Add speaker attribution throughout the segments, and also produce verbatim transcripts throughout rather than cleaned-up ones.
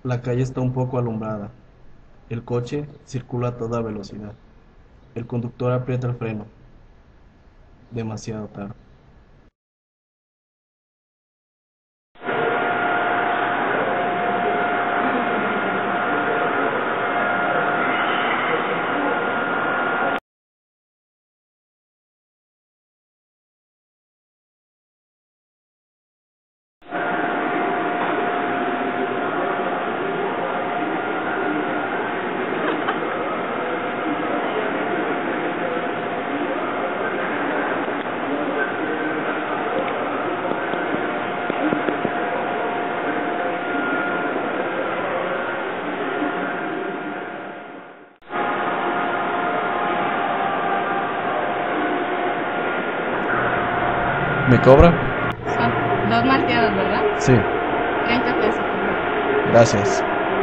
Speaker 1: La calle está un poco alumbrada. El coche circula a toda velocidad. El conductor aprieta el freno. Demasiado tarde. ¿Me cobra?
Speaker 2: Son dos malteadas, ¿verdad?
Speaker 1: Sí,
Speaker 2: Treinta pesos, por favor.
Speaker 1: gracias.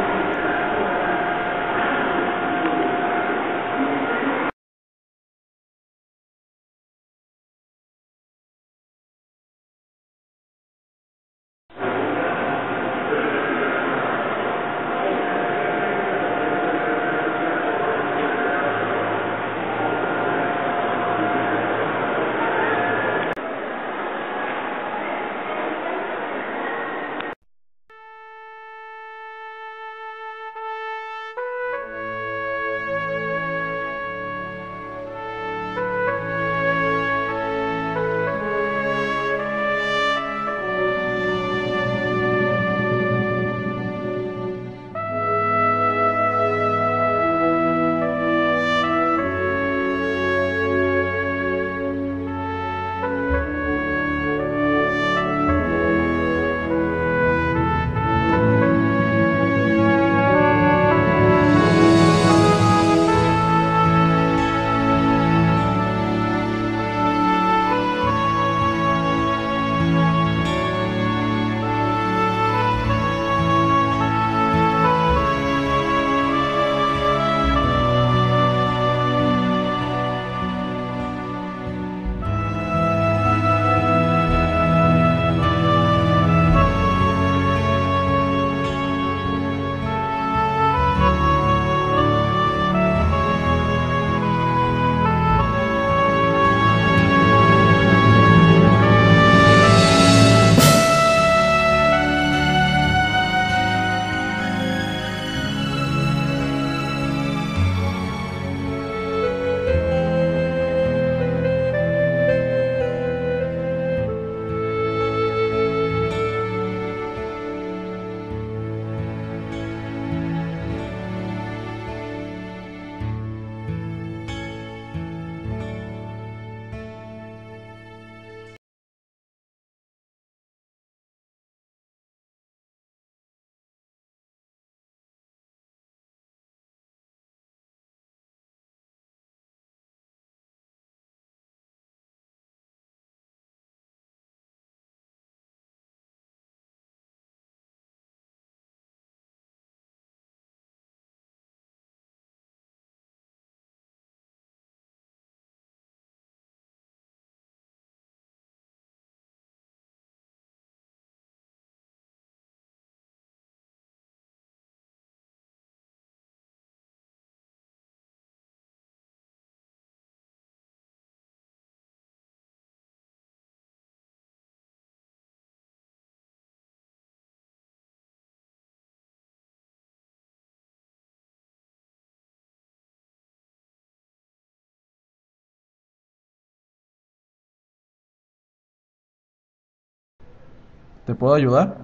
Speaker 1: ¿Te puedo ayudar?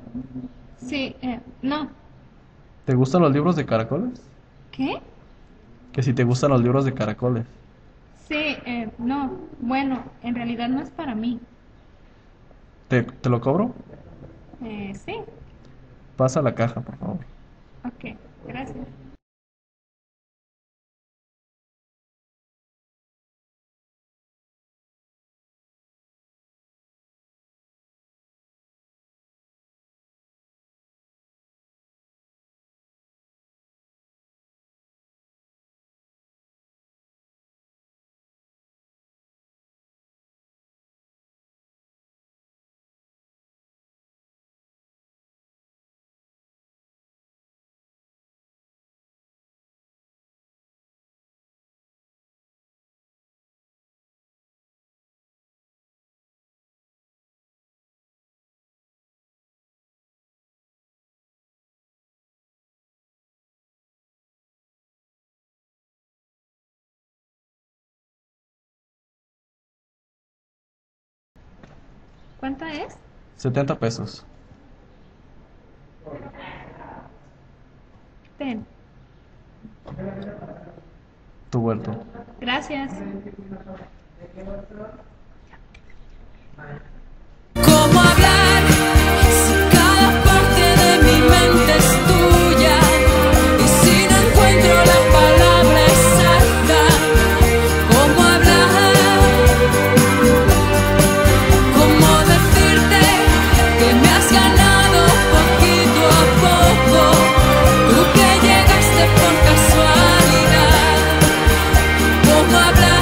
Speaker 2: Sí, eh, no.
Speaker 1: ¿Te gustan los libros de caracoles?
Speaker 2: ¿Qué?
Speaker 1: Que si te gustan los libros de caracoles.
Speaker 2: Sí, eh, no. Bueno, en realidad no es para mí.
Speaker 1: ¿Te, te lo cobro?
Speaker 2: Eh, sí,
Speaker 1: Pasa la caja, por favor.
Speaker 2: ok, gracias. ¿Cuánto es?
Speaker 1: setenta pesos.
Speaker 2: Ten.
Speaker 1: Tu vuelto.
Speaker 2: Gracias.
Speaker 3: ¿Cómo hablar si cada parte de mi mente es tuya? Y si no encuentro la palabra exacta, ¿cómo hablar? ¿Cómo decirte que me has ganado poquito a poco? Tú que llegaste por casualidad. ¿Cómo hablar?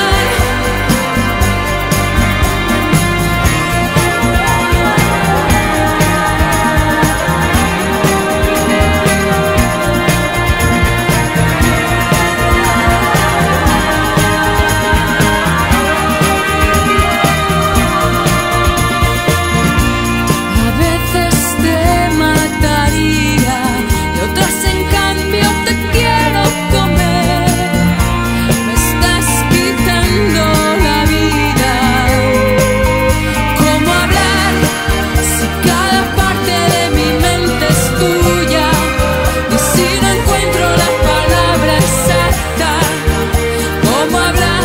Speaker 3: A veces te mataría y otras en cambio te quiero comer. Me estás quitando la vida. ¿Cómo hablar si cada parte de mi mente es tuya? Y si no encuentro la palabra exacta, ¿cómo hablar?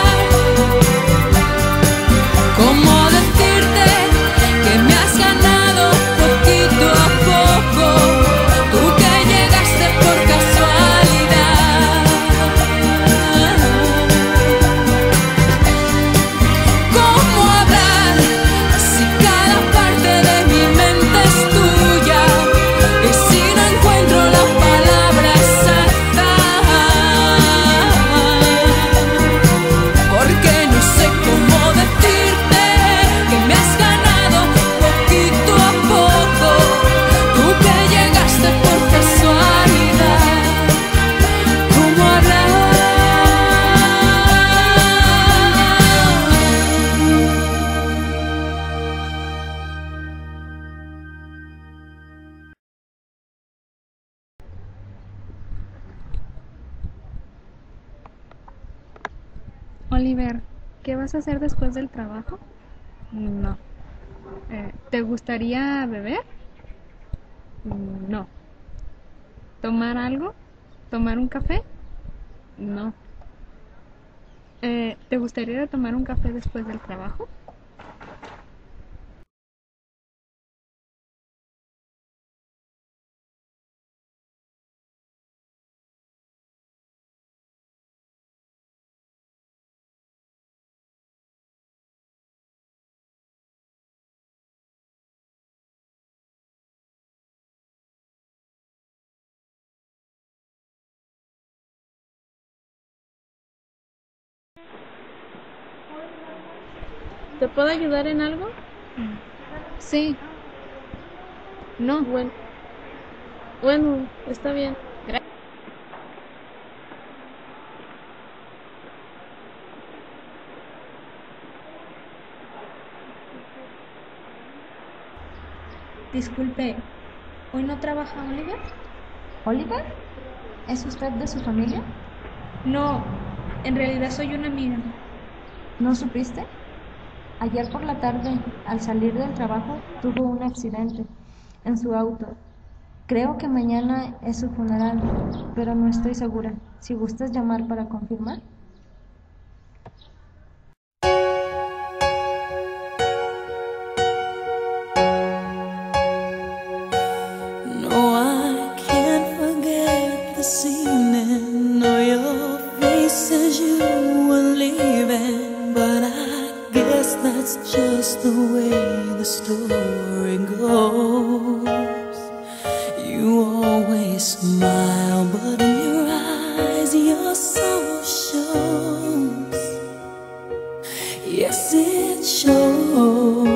Speaker 3: ¿Cómo decirte que me has ganado poquito a poco? Tú que llegaste por casualidad. ¿Cómo hablar si cada parte de mi mente es tuya? Y si no encuentro la palabra exacta, porque no sé cómo decirte que me has ganado poquito a poco. Tú que llegaste por casualidad. ¿Cómo hablar?
Speaker 2: Oliver, ¿qué vas a hacer después del trabajo? No. Eh, ¿te gustaría beber? No. ¿Tomar algo? ¿Tomar un café? No. Eh, ¿te gustaría ir a tomar un café después del trabajo?
Speaker 4: ¿Te puedo ayudar en algo?
Speaker 2: Sí. No.
Speaker 4: Bueno, bueno, está bien.
Speaker 5: Disculpe, ¿hoy no trabaja Oliver? ¿Oliver? ¿Es usted de su familia?
Speaker 2: No. En realidad soy una amiga.
Speaker 5: ¿No supiste? Ayer por la tarde, al salir del trabajo, tuvo un accidente en su auto. Creo que mañana es su funeral, pero no estoy segura. Si gustas llamar para confirmar.
Speaker 3: No, I can't forget this evening or your face as you were leaving, but I guess that's just the way the story goes. You always smile, but in your eyes your soul shows. Yes, it shows.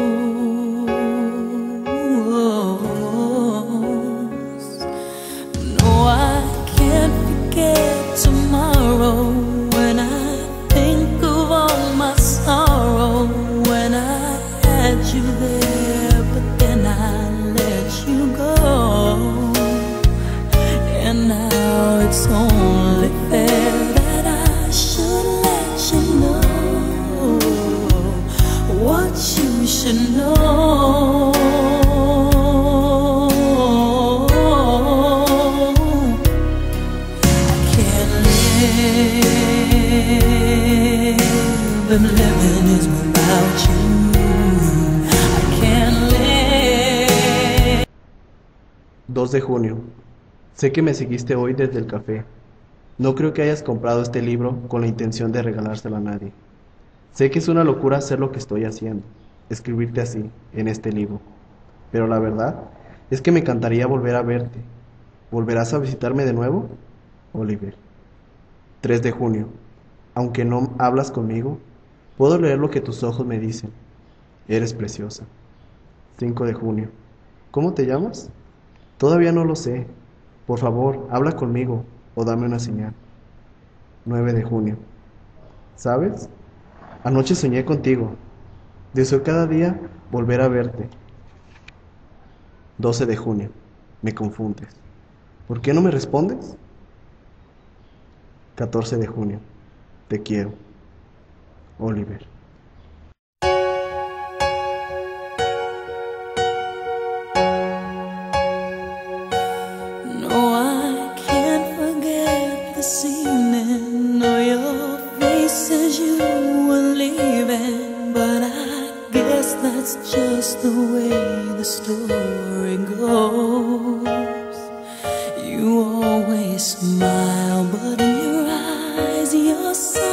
Speaker 3: No, I can't forget tomorrow when I think of all my sorrow. When I had you there, but then I let you go. And now it's only fair that I should let you know what of living is without you. I can't live.
Speaker 1: dos de junio. Sé que me seguiste hoy desde el café. No creo que hayas comprado este libro con la intención de regalárselo a nadie. Sé que es una locura hacer lo que estoy haciendo, escribirte así, en este libro. Pero la verdad es que me encantaría volver a verte. ¿Volverás a visitarme de nuevo? Oliver. tres de junio. Aunque no hablas conmigo, puedo leer lo que tus ojos me dicen. Eres preciosa. cinco de junio. ¿Cómo te llamas? Todavía no lo sé. Por favor, habla conmigo o dame una señal. nueve de junio. ¿Sabes? Anoche soñé contigo. Deseo cada día volver a verte. doce de junio. Me confundes. ¿Por qué no me respondes? catorce de junio. Te quiero. Oliver.
Speaker 3: No, I can't forget this evening or your face as you were leaving, but I guess that's just the way the story goes. You always smile, but in your eyes you're so